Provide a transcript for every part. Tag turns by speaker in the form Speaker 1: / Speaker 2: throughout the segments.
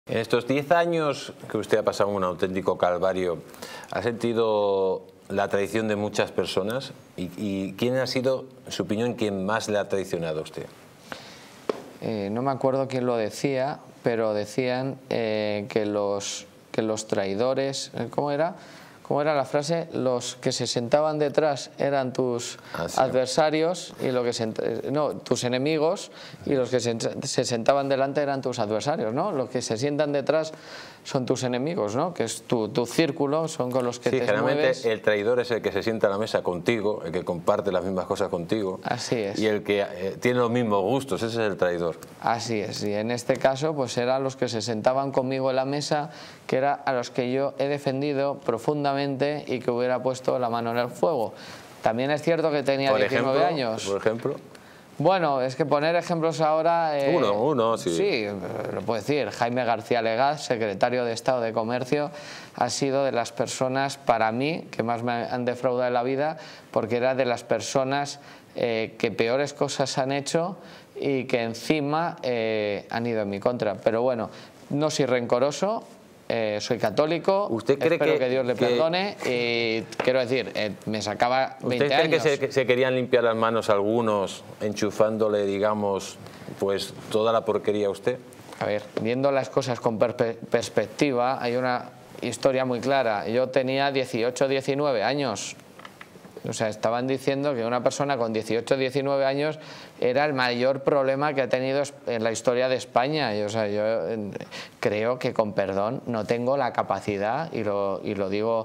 Speaker 1: En estos 10 años que usted ha pasado un auténtico calvario, ¿ha sentido la traición de muchas personas? ¿Y quién ha sido, en su opinión, quien más le ha traicionado a usted?
Speaker 2: No me acuerdo quién lo decía, pero decían que los traidores, ¿cómo era? ¿Cómo era la frase? Los que se sentaban detrás eran tus adversarios y tus enemigos, y los que se sentaban delante eran tus adversarios, ¿no? Los que se sientan detrás son tus enemigos, ¿no? Que es tu círculo, son con los que te mueves.
Speaker 1: Generalmente el traidor es el que se sienta a la mesa contigo, el que comparte las mismas cosas contigo.
Speaker 2: Así es.
Speaker 1: Y el que tiene los mismos gustos, ese es el traidor.
Speaker 2: Así es, y en este caso pues eran los que se sentaban conmigo en la mesa, que era a los que yo he defendido profundamente y que hubiera puesto la mano en el fuego. También es cierto que tenía 19 años.
Speaker 1: Por ejemplo.
Speaker 2: Bueno, es que poner ejemplos ahora...
Speaker 1: Uno, sí.
Speaker 2: Sí, lo puedo decir. Jaime García Legaz, secretario de Estado de Comercio, ha sido de las personas, para mí, que más me han defraudado en la vida, porque era de las personas que peores cosas han hecho y que encima han ido en mi contra. Pero bueno, no soy rencoroso. Soy católico, espero que Dios le perdone y quiero decir, me sacaba 20 años.
Speaker 1: ¿Usted cree que se querían limpiar las manos algunos enchufándole, digamos, pues toda la porquería a usted?
Speaker 2: A ver, viendo las cosas con perspectiva, hay una historia muy clara. Yo tenía 18, 19 años. O sea, estaban diciendo que una persona con 18 o 19 años era el mayor problema que ha tenido en la historia de España. Yo creo que, con perdón, no tengo la capacidad, y lo digo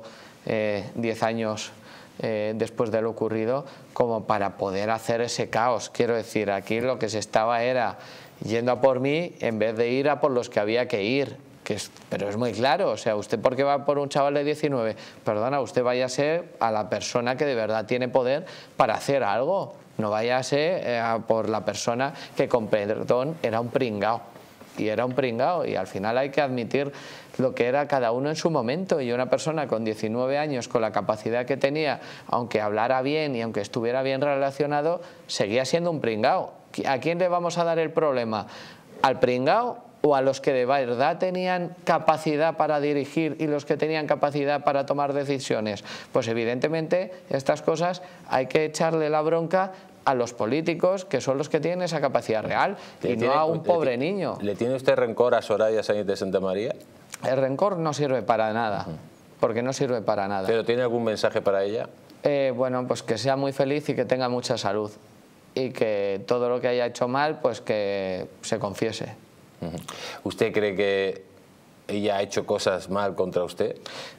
Speaker 2: 10 años después de lo ocurrido, como para poder hacer ese caos. Quiero decir, aquí lo que se estaba era yendo a por mí en vez de ir a por los que había que ir. Pero es muy claro, o sea, ¿usted por qué va por un chaval de 19? Perdona, usted váyase a la persona que de verdad tiene poder para hacer algo. No váyase por la persona que, con perdón, era un pringao. Y era un pringao, y al final hay que admitir lo que era cada uno en su momento. Y una persona con 19 años, con la capacidad que tenía, aunque hablara bien y aunque estuviera bien relacionado, seguía siendo un pringao. ¿A quién le vamos a dar el problema? ¿Al pringao o a los que de verdad tenían capacidad para dirigir y los que tenían capacidad para tomar decisiones? Pues evidentemente estas cosas hay que echarle la bronca a los políticos, que son los que tienen esa capacidad real, y no a un pobre niño.
Speaker 1: ¿Le tiene usted rencor a Soraya Sáenz de Santamaría?
Speaker 2: El rencor no sirve para nada, porque no sirve para nada.
Speaker 1: ¿Pero tiene algún mensaje para ella?
Speaker 2: Bueno, pues que sea muy feliz y que tenga mucha salud, y que todo lo que haya hecho mal, pues que se confiese.
Speaker 1: ¿Usted cree que ella ha hecho cosas mal contra usted?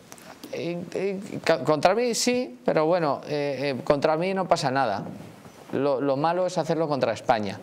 Speaker 2: Contra mí sí, pero bueno, contra mí no pasa nada. Lo malo es hacerlo contra España.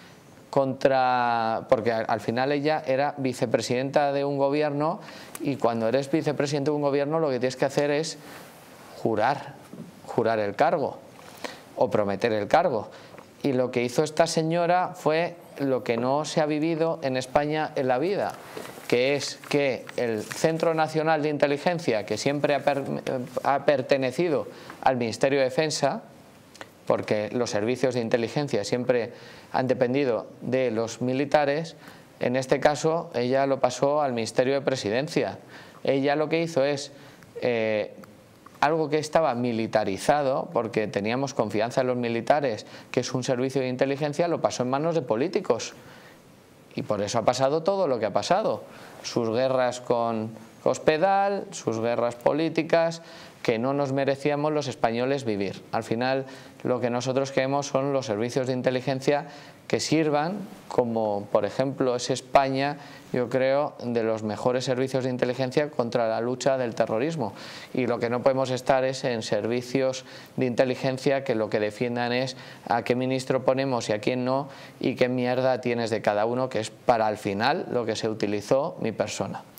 Speaker 2: Porque al final ella era vicepresidenta de un gobierno, y cuando eres vicepresidente de un gobierno lo que tienes que hacer es jurar el cargo o prometer el cargo. Y lo que hizo esta señora fue lo que no se ha vivido en España en la vida, que es que el Centro Nacional de Inteligencia, que siempre ha pertenecido al Ministerio de Defensa, porque los servicios de inteligencia siempre han dependido de los militares, en este caso ella lo pasó al Ministerio de Presidencia. Ella lo que hizo es algo que estaba militarizado, porque teníamos confianza en los militares, que es un servicio de inteligencia, lo pasó en manos de políticos. Y por eso ha pasado todo lo que ha pasado. Sus guerras con Cospedal, sus guerras políticas, que no nos merecíamos los españoles vivir. Al final, lo que nosotros queremos son los servicios de inteligencia que sirvan, como por ejemplo es España, yo creo, de los mejores servicios de inteligencia contra la lucha del terrorismo. Y lo que no podemos estar es en servicios de inteligencia que lo que defiendan es a qué ministro ponemos y a quién no, y qué mierda tienes de cada uno, que es para al final lo que se utilizó mi persona.